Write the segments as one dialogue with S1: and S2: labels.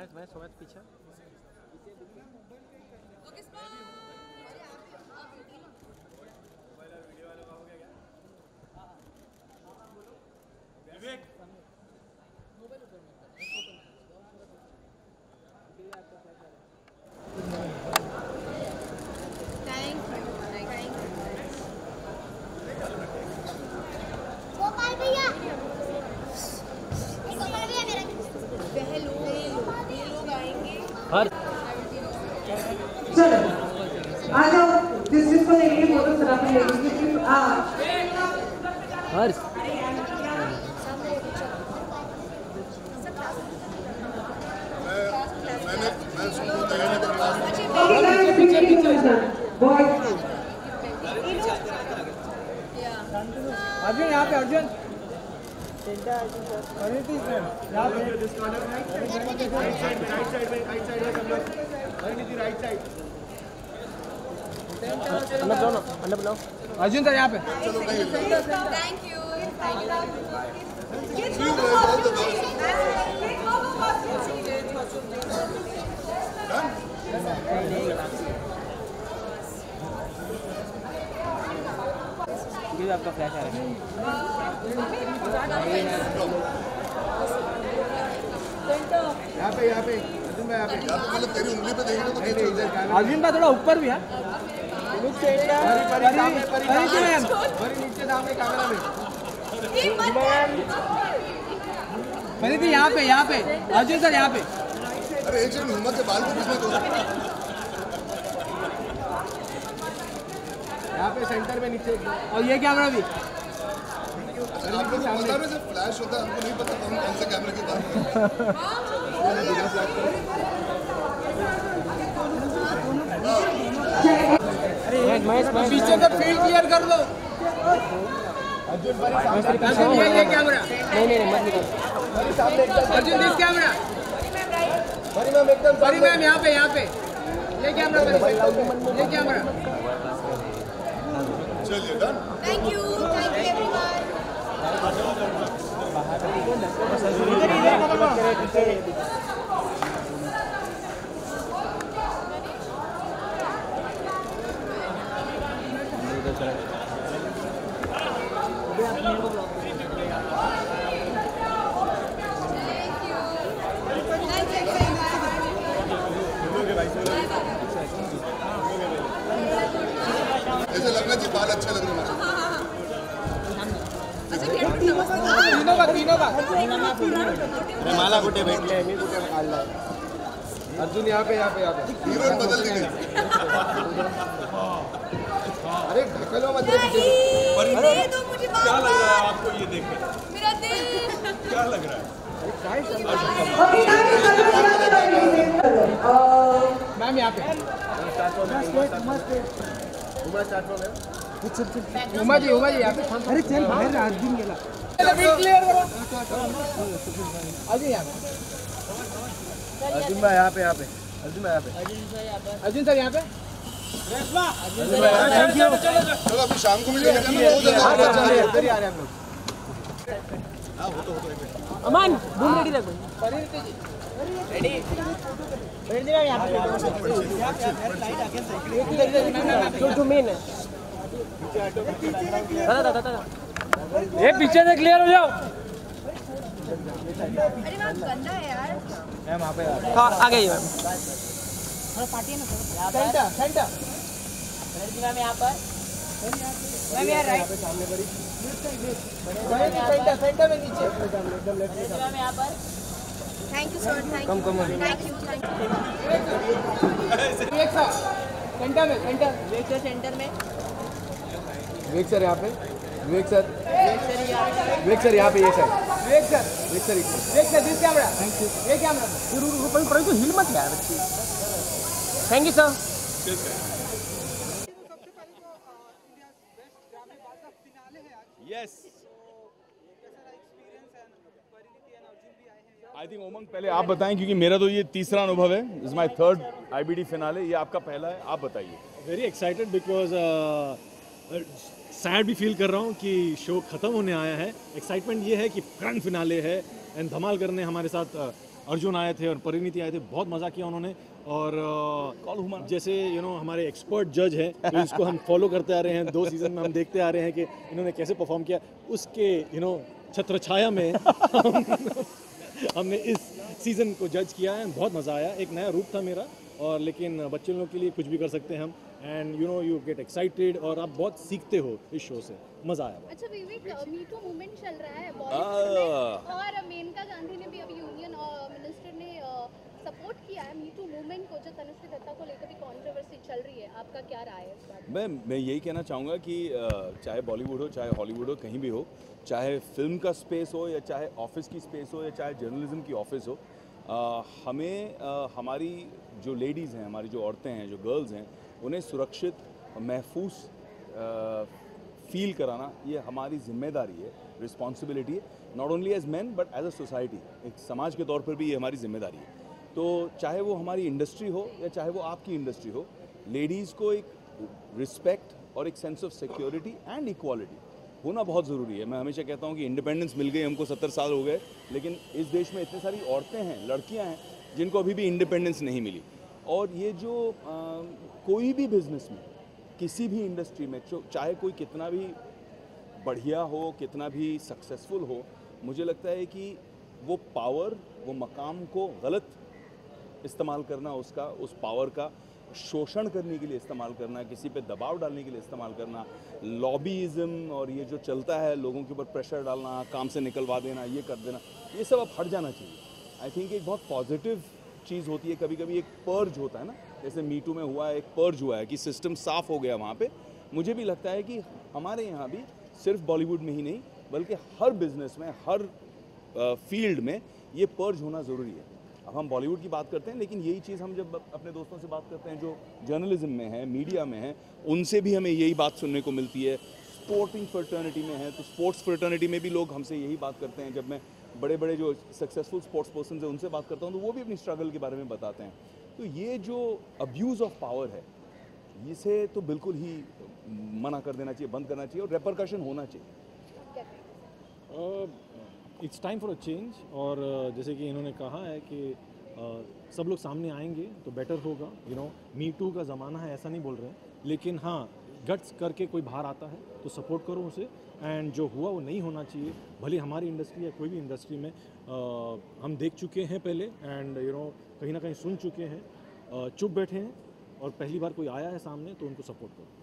S1: मैं समझ पीछे
S2: चलो आ जाओ जिसको लेंगे फोटो सराफी लेंगे
S1: हर्ष अर्जुन यहाँ पे अर्जुन अर्जुन सर यहाँ पे
S3: थैंक यू
S1: ये आपका फ्लैश आ रहा है यहाँ पे अर्जुन भाई यहाँ पे
S4: मतलब तेरी उंगली पे देखेंगे तो
S1: अर्जुन भाई थोड़ा ऊपर भी है नीचे दाम कैमरा में परिधि यहाँ पे अर्जुन सर यहाँ पे
S4: अरे एक सेकंड मोहम्मद के बाल को किसने तोड़ा
S1: यहाँ पे सेंटर में नीचे और ये कैमरा भी
S4: आपको पता है सिर्फ फ्लैश होता है हमको नहीं पता कौन कौन से कैमरे की बात कर
S1: पीछे का फील्ड क्लियर कर लो अर्जुन ये कैमरा नहीं मत निकाल Arjun this camera sorry ma'am यहाँ पे ये कैमरा
S4: चलिए डन
S3: थैंक यू एवरीवन
S4: ऐसे लगना चाहिए बाल अच्छे लग रहे हैं
S1: माला कुठे भेटले मी कुठे काढलाय अर्जुन यहाँ पे
S4: हीरोइन बदल दी गई
S1: अरे ढकलो मत
S3: दो मुझे
S4: क्या लग रहा है आपको ये देख के
S3: मेरा दिल
S4: क्या लग रहा है
S1: मैम यहाँ पे उमा जी यहाँ पे अरे चल बाहेर अर्जुन गेला क्लियर करो अर्जुन भाई यहाँ पे अर्जुन सर यहाँ पे थैंक यू
S4: चलो अभी शाम को मिलेंगे
S1: अमन बूम रेडी रख रेडी टू मेन है ये पीछे से क्लियर हो जाओ
S3: अरे मैम गंदा है यार
S1: मैम वहाँ पे हाँ आ गई मैम
S3: थोड़ा पार्टी है ना
S1: सेंटर
S3: मैम यहाँ पर मैम यार राइट
S1: सामने करी सेंटर में नीचे एकदम लेफ्ट
S3: मैम यहाँ पर thank you sir thank you thank you
S1: एक साथ सेंटर में विवेक सर यहाँ पे विवेक सर यहाँ पे ये sir Vivek sir this camera thank you ये कैमरा पर तो हिल मत यार thank you sir
S5: yes I think Umang पहले आप बताएं क्योंकि मेरा तो ये तीसरा अनुभव है is my third IBD finale ये आपका पहला है आप बताइए
S6: वेरी एक्साइटेड बिकॉज सैड भी फील कर रहा हूँ कि शो ख़त्म होने आया है। एक्साइटमेंट ये है कि ग्रैंड फिनाले है एंड धमाल करने हमारे साथ अर्जुन आए थे और परिणीति आए थे, बहुत मज़ा किया उन्होंने। और जैसे हमारे एक्सपर्ट जज हैं, तो इसको हम फॉलो करते आ रहे हैं, 2 सीज़न में हम देखते आ रहे हैं कि इन्होंने कैसे परफॉर्म किया। उसके छत्रछाया में हमने इस सीज़न को जज किया है। बहुत मज़ा आया, एक नया रूप था मेरा, और लेकिन बच्चे लोगों के लिए कुछ भी कर सकते हैं हम। एंड यू गेट एक्साइटेड और आप बहुत सीखते हो इस शो से, मज़ा आया।
S7: अच्छा विवेक, मी टू मूवमेंट चल रहा है बॉलीवुड में, और मेनका गांधी ने भी अभी यूनियन मिनिस्टर ने सपोर्ट किया है मी टू मूवमेंट को, जो तनुश्री दत्ता को लेकर भी कंट्रोवर्सी चल रही है। आपका क्या राय है इस बात में?
S5: मैं यही कहना चाहूँगा कि चाहे बॉलीवुड हो, चाहे हॉलीवुड हो, कहीं भी हो, चाहे फिल्म का स्पेस हो या चाहे ऑफिस की स्पेस हो या चाहे जर्नलिज्म की ऑफिस हो, हमें हमारी जो लेडीज़ हैं, हमारी जो औरतें हैं, जो गर्ल्स हैं, उन्हें सुरक्षित, महफूज फील कराना ये हमारी जिम्मेदारी है, रिस्पॉन्सिबिलिटी है, not only as man but as a society. एक समाज के तौर पर भी ये हमारी जिम्मेदारी है। तो चाहे वो हमारी इंडस्ट्री हो या चाहे वो आपकी इंडस्ट्री हो, लेडीज़ को एक रिस्पेक्ट और एक sense of security and equality होना बहुत ज़रूरी है। मैं हमेशा कहता हूँ कि इंडिपेंडेंस मिल गई हमको, 70 साल हो गए, लेकिन इस देश में इतनी सारी औरतें हैं, लड़कियाँ हैं, जिनको अभी भी इंडिपेंडेंस नहीं मिली। और ये जो कोई भी बिजनेस में, किसी भी इंडस्ट्री में, चाहे कोई कितना भी बढ़िया हो, कितना भी सक्सेसफुल हो, मुझे लगता है कि वो पावर, वो मकाम को गलत इस्तेमाल करना, उसका उस पावर का शोषण करने के लिए इस्तेमाल करना, किसी पे दबाव डालने के लिए इस्तेमाल करना, लॉबीइज़्म और ये जो चलता है, लोगों के ऊपर प्रेशर डालना, काम से निकलवा देना, ये कर देना, ये सब अब हट जाना चाहिए। आई थिंक एक बहुत पॉजिटिव चीज़ होती है। कभी कभी एक पर्ज होता है ना, जैसे मीटू में हुआ है, एक पर्ज हुआ है कि सिस्टम साफ़ हो गया वहाँ पे। मुझे भी लगता है कि हमारे यहाँ भी सिर्फ बॉलीवुड में ही नहीं, बल्कि हर बिजनेस में, हर फील्ड में ये पर्ज होना ज़रूरी है। अब हम बॉलीवुड की बात करते हैं, लेकिन यही चीज़ हम जब अपने दोस्तों से बात करते हैं जो जर्नलिज्म में है, मीडिया में है, उनसे भी हमें यही बात सुनने को मिलती है। स्पोर्टिंग फ्रेटर्निटी में है तो स्पोर्ट्स फ्रेटर्निटी में भी लोग हमसे यही बात करते हैं। जब मैं बड़े बड़े जो सक्सेसफुल स्पोर्ट्स पर्सन है उनसे बात करता हूँ, तो वो भी अपनी स्ट्रगल के बारे में बताते हैं। तो ये जो अब्यूज़ ऑफ पावर है, इसे तो बिल्कुल ही मना कर देना चाहिए, बंद करना चाहिए, और रेपरकशन होना चाहिए।
S6: It's time for a change. और जैसे कि इन्होंने कहा है कि सब लोग सामने आएंगे तो बेटर होगा। मी टू का ज़माना है, ऐसा नहीं बोल रहे हैं, लेकिन हाँ, गट्स करके कोई बाहर आता है तो सपोर्ट करो उसे। एंड जो हुआ वो नहीं होना चाहिए, भले हमारी इंडस्ट्री या कोई भी इंडस्ट्री में। हम देख चुके हैं पहले, एंड कहीं ना कहीं सुन चुके हैं, चुप बैठे हैं, और पहली बार कोई आया है सामने तो उनको सपोर्ट करो।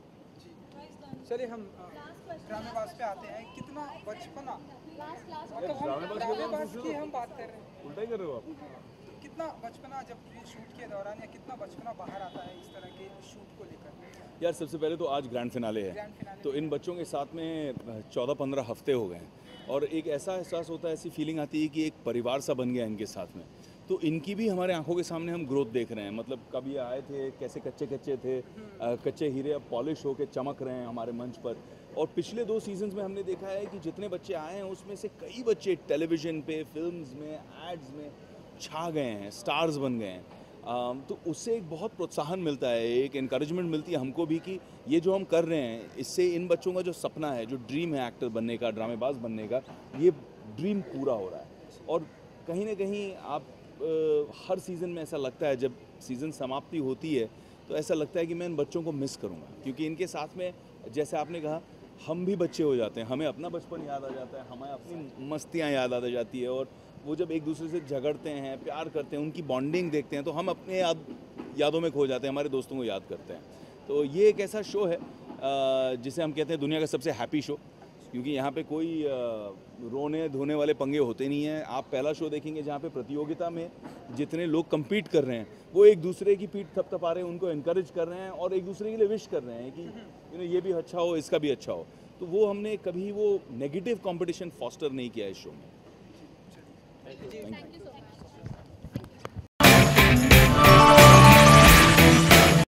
S8: चलिए हम ड्रामेबाज पे आते हैं। कितना बचपना, मतलब हम ड्रामेबाज की हम बात कर रहे हैं,
S5: उल्टा ही कर रहे हो आप।
S8: कितना बचपना जब ये शूट के दौरान, या कितना बचपना बाहर आता है इस तरह के शूट को लेकर?
S5: यार सबसे पहले तो आज ग्रैंड फिनाले है, तो इन बच्चों के साथ में 14-15 हफ्ते हो गए हैं, और एक ऐसा एहसास होता है, ऐसी फीलिंग आती है कि एक परिवार सा बन गया इनके साथ में। तो इनकी भी हमारे आंखों के सामने हम ग्रोथ देख रहे हैं। मतलब कब ये आए थे, कैसे कच्चे कच्चे थे, कच्चे हीरे अब पॉलिश होकर चमक रहे हैं हमारे मंच पर। और पिछले 2 सीजन्स में हमने देखा है कि जितने बच्चे आए हैं उसमें से कई बच्चे टेलीविज़न पे, फिल्म्स में, एड्स में छा गए हैं, स्टार्स बन गए हैं। तो उससे एक बहुत प्रोत्साहन मिलता है, एक इनकरेजमेंट मिलती है हमको भी कि ये जो हम कर रहे हैं, इससे इन बच्चों का जो सपना है, जो ड्रीम है एक्टर बनने का, ड्रामेबाज बनने का, ये ड्रीम पूरा हो रहा है। और कहीं ना कहीं आप हर सीज़न में ऐसा लगता है, जब सीज़न समाप्ति होती है तो ऐसा लगता है कि मैं इन बच्चों को मिस करूँगा, क्योंकि इनके साथ में, जैसे आपने कहा, हम भी बच्चे हो जाते हैं, हमें अपना बचपन याद आ जाता है, हमें अपनी मस्तियाँ याद आ जाती है, और वो जब एक दूसरे से झगड़ते हैं, प्यार करते हैं, उनकी बॉन्डिंग देखते हैं, तो हम अपने यादों में खो जाते हैं, हमारे दोस्तों को याद करते हैं। तो ये एक ऐसा शो है जिसे हम कहते हैं दुनिया का सबसे हैप्पी शो, क्योंकि यहाँ पे कोई रोने धोने वाले पंगे होते नहीं हैं। आप पहला शो देखेंगे जहाँ पे प्रतियोगिता में जितने लोग compete कर रहे हैं, वो एक दूसरे की पीठ थपथपा रहे हैं, उनको encourage कर रहे हैं, और एक दूसरे के लिए विश कर रहे हैं कि ये भी अच्छा हो, इसका भी अच्छा हो। तो वो हमने कभी वो नेगेटिव कंपटीशन फॉस्टर नहीं किया इस शो में।
S7: Thank you.